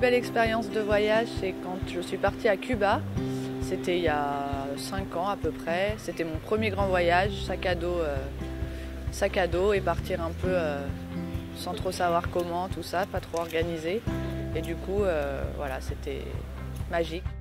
belle expérience de voyage, c'est quand je suis partie à Cuba. C'était il y a 5 ans à peu près. C'était mon premier grand voyage, sac à dos et partir un peu sans trop savoir comment, tout ça, pas trop organisé. Et du coup, voilà, c'était magique.